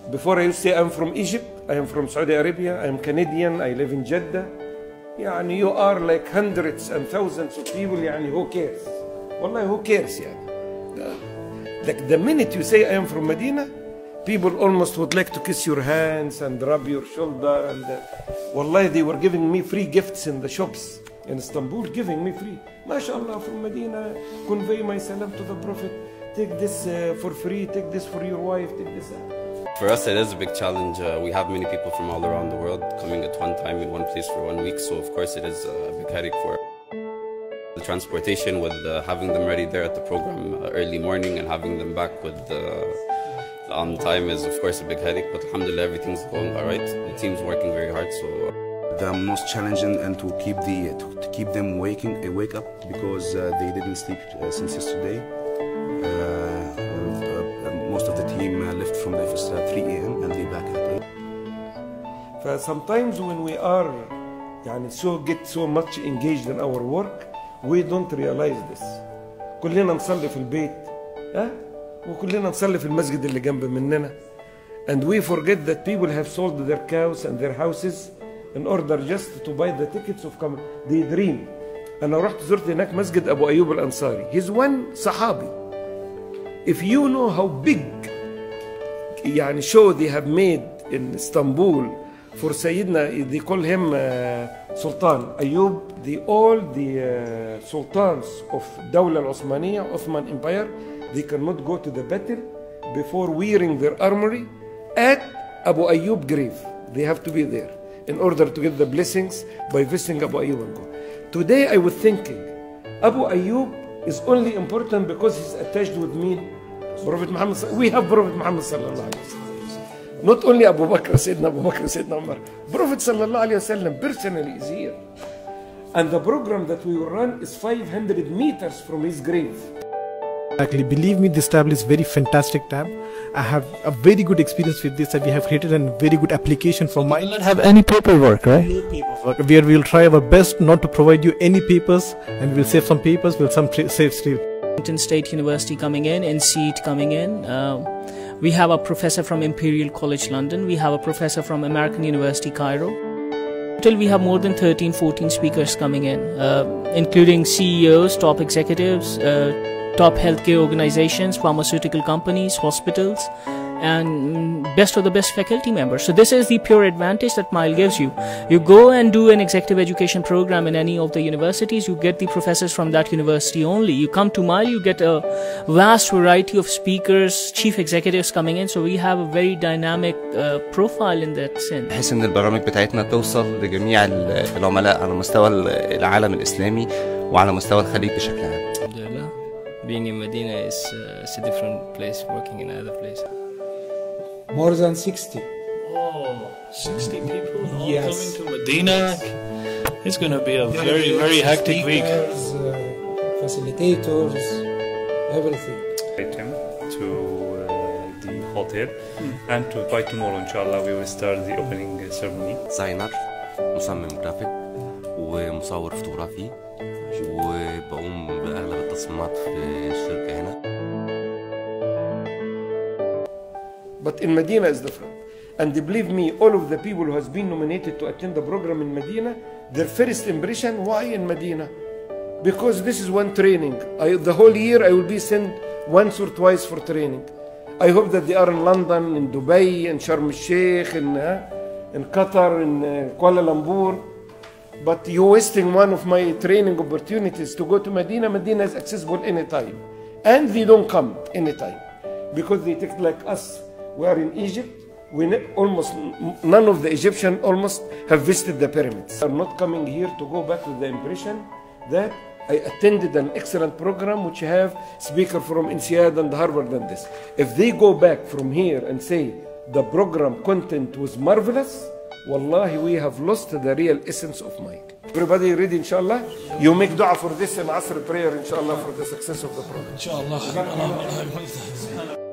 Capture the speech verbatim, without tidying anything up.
Before I used to say I'm from Egypt, I am from Saudi Arabia, I am Canadian, I live in Jeddah. يعني you are like hundreds and thousands of people. يعني who cares? والله who cares يعني. Like the minute you say I am from Medina, people almost would like to kiss your hands and rub your shoulder. And uh, والله they were giving me free gifts in the shops in Istanbul, giving me free. MashaAllah, from Medina, convey my salam to the Prophet. Take this uh, for free, take this for your wife, take this. For us, it is a big challenge. Uh, we have many people from all around the world coming at one time in one place for one week. So, of course, it is a big headache for the transportation, with uh, having them ready there at the program uh, early morning and having them back with uh, on time is, of course, a big headache. But alhamdulillah, everything's going all right. The team's working very hard. So, the most challenging and to keep the to, to keep them waking uh, wake up because uh, they didn't sleep uh, since yesterday. Uh, uh, most of the team uh, left from the office at three A M and they back at eight. So sometimes when we are يعني so get so much engaged in our work, we don't realize this. كلنا نصلي في البيت، ها؟ وكلنا نصلي في المسجد اللي جنب مننا. And we forget that people have sold their cows and their houses in order just to buy the tickets of coming. They dream. أنا رحت زرت هناك مسجد أبو أيوب الأنصاري. He's one صحابي. If you know how big يعني show they have made in Istanbul for Sayyidina, they call him uh, Sultan Ayub, the all the uh, sultans of Dawla al-Osmaniya, Ottoman Empire, they cannot go to the battle before wearing their armory at Abu Ayyub grave. They have to be there in order to get the blessings by visiting Abu Ayyub and go. Today I was thinking, Abu Ayyub is only important because he's attached with me, Prophet Muhammad. We have Prophet Muhammad sallallahu alaihi wasallam. Not only Abu Bakr, Sayyidina Abu Bakr, Sayyidina Umar. Prophet sallallahu alaihi wasallam personally is here. And the program that we will run is five hundred meters from his grave. Exactly. Believe me, this tab is very fantastic tab. I have a very good experience with this, and we have created a very good application for mine. You will not have any paperwork, right? No paperwork. Where we will try our best not to provide you any papers, and we'll save some papers, we'll some save still. Washington State University coming in, N C E T coming in. Uh, we have a professor from Imperial College London. We have a professor from American University Cairo. Until we have more than thirteen, fourteen speakers coming in, uh, including C E Os, top executives, uh, top healthcare organizations, pharmaceutical companies, hospitals, and best of the best faculty members. So this is the pure advantage that Mile gives you. You go and do an executive education program in any of the universities, you get the professors from that university only. You come to Mile, you get a vast variety of speakers, chief executives coming in. So we have a very dynamic uh, profile in that sense. بحيث ان البرامج بتاعتنا توصل لجميع العملاء على مستوى العالم الإسلامي وعلى مستوى الخليج بشكل عام. Being in Medina is uh, it's a different place, working in another place. More than sixty. Oh, sixty people all yes. coming to Medina. It's going to be a very, very hectic week. Uh, facilitators, everything. Him to uh, the hotel mm. and to by tomorrow, inshallah, we will start the opening ceremony. Designer, مصمم جرافيك ومصور فوتوغرافي وبقوم بأغلب التصميمات في الشركة هنا. But in Medina is different. And believe me, all of the people who has been nominated to attend the program in Medina, their first impression, why in Medina? Because this is one training. I, the whole year I will be sent once or twice for training. I hope that they are in London, in Dubai, in Sharm el-Sheikh, in, uh, in Qatar, in uh, Kuala Lumpur. But you're wasting one of my training opportunities to go to Medina. Medina is accessible anytime. And they don't come anytime. Because they take like us. We are in Egypt. We almost, none of the Egyptians almost have visited the pyramids. I'm not coming here to go back with the impression that I attended an excellent program which have speaker from INSEAD and Harvard and this. If they go back from here and say the program content was marvelous, Wallahi, we have lost the real essence of Mile. Everybody ready, inshallah? You make dua for this in Asr prayer, inshallah, for the success of the program. Inshallah.